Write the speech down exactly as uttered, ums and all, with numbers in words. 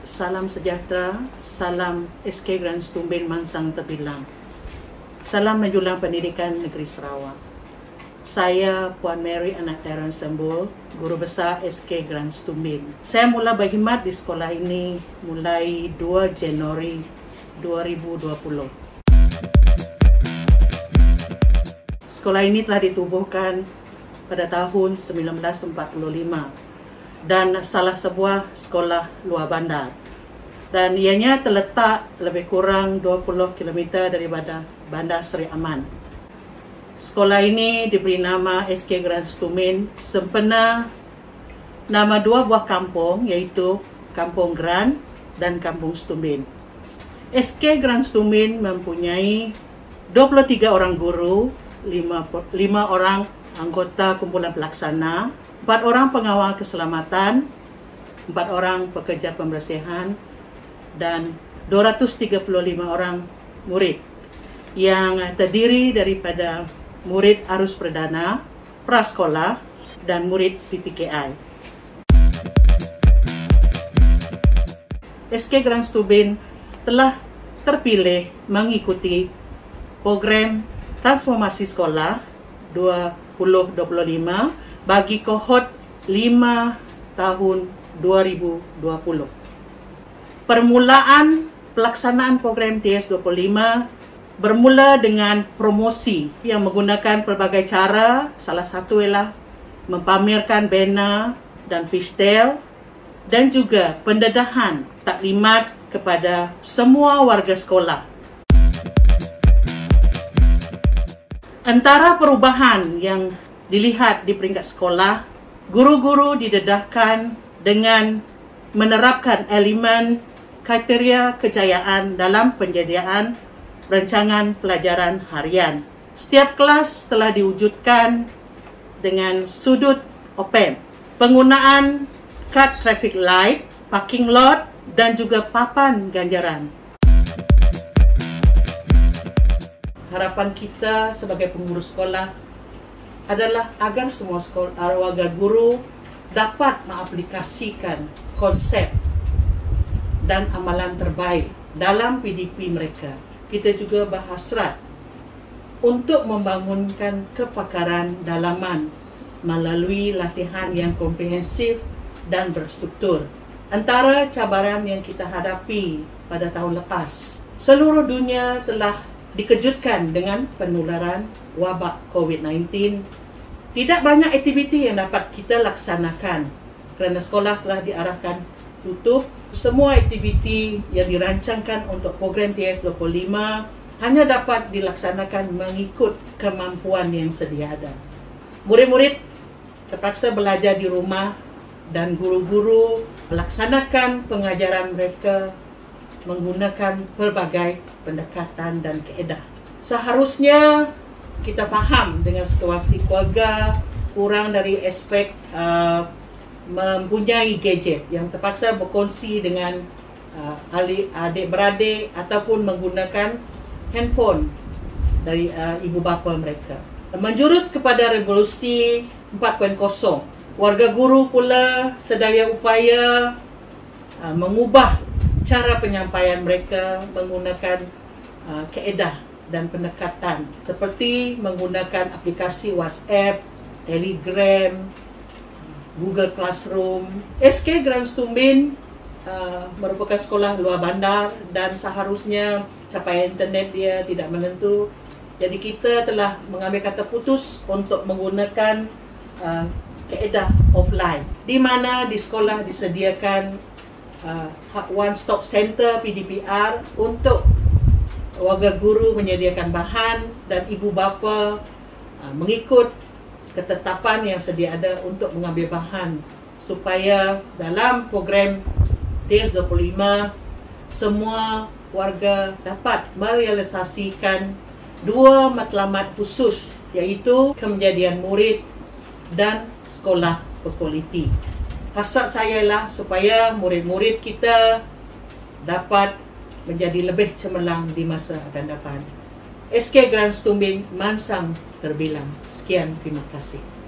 salam sejahtera, salam S K Grand Stumbin Mansang Terbilang. Salam menjulang pendidikan negeri Sarawak. Saya Puan Mary Anak Terence Sembul, Guru Besar S K Grand Stumbin. Saya mula berkhidmat di sekolah ini mulai dua Januari dua ribu dua puluh. Sekolah ini telah ditubuhkan pada tahun seribu sembilan ratus empat puluh lima dan salah sebuah sekolah luar bandar. Dan ianya terletak lebih kurang dua puluh kilometer daripada Bandar Seri Aman. Sekolah ini diberi nama S K Grand Stumbin sempena nama dua buah kampung, iaitu Kampung Grand dan Kampung Stumbin. S K Grand Stumbin mempunyai dua puluh tiga orang guru, lima orang anggota kumpulan pelaksana, empat orang pengawal keselamatan, empat orang pekerja pembersihan, dan dua ratus tiga puluh lima orang murid yang terdiri daripada murid arus perdana, prasekolah, dan murid P P K I. S K Grand Stumbin telah terpilih mengikuti program transformasi sekolah dua ribu dua puluh lima bagi kohort lima tahun dua ribu dua puluh. Permulaan pelaksanaan program T S dua puluh lima bermula dengan promosi yang menggunakan pelbagai cara. Salah satu ialah mempamerkan banner dan fishtail dan juga pendedahan taklimat kepada semua warga sekolah. Antara perubahan yang dilihat di peringkat sekolah, guru-guru didedahkan dengan menerapkan elemen kriteria kejayaan dalam penyediaan rancangan pelajaran harian. Setiap kelas telah diwujudkan dengan sudut open, penggunaan kad traffic light, parking lot, dan juga papan ganjaran. Harapan kita sebagai pengurus sekolah adalah agar semua sekolah, warga guru dapat mengaplikasikan konsep dan amalan terbaik dalam P D P mereka. Kita juga berhasrat untuk membangunkan kepakaran dalaman melalui latihan yang komprehensif dan berstruktur. Antara cabaran yang kita hadapi pada tahun lepas, seluruh dunia telah dikejutkan dengan penularan wabak COVID sembilan belas. Tidak banyak aktiviti yang dapat kita laksanakan kerana sekolah telah diarahkan tutup. Semua aktiviti yang dirancangkan untuk program T S dua puluh lima hanya dapat dilaksanakan mengikut kemampuan yang sedia ada. Murid-murid terpaksa belajar di rumah dan guru-guru melaksanakan pengajaran mereka menggunakan pelbagai pendekatan dan kaedah. Seharusnya kita faham dengan situasi keluarga kurang dari aspek uh, mempunyai gadget yang terpaksa berkongsi dengan uh, adik-beradik ataupun menggunakan handphone dari uh, ibu bapa mereka. Menjurus kepada revolusi empat titik kosong, warga guru pula sedaya upaya uh, mengubah cara penyampaian mereka menggunakan uh, kaedah dan pendekatan seperti menggunakan aplikasi WhatsApp, Telegram, Google Classroom. S K Grand Stumbin uh, merupakan sekolah luar bandar dan seharusnya capaian internet dia tidak menentu. Jadi kita telah mengambil kata putus untuk menggunakan uh, kaedah offline, di mana di sekolah disediakan uh, one stop center P D P R untuk warga guru menyediakan bahan dan ibu bapa uh, mengikut ketetapan yang sedia ada untuk mengambil bahan supaya dalam program T S dua puluh lima semua warga dapat merealisasikan dua matlamat khusus, iaitu kejadian murid dan sekolah berkualiti. Hasrat saya lah supaya murid-murid kita dapat menjadi lebih cemerlang di masa akan datang. S K Grand Stumbin Mansang Terbilang. Sekian, terima kasih.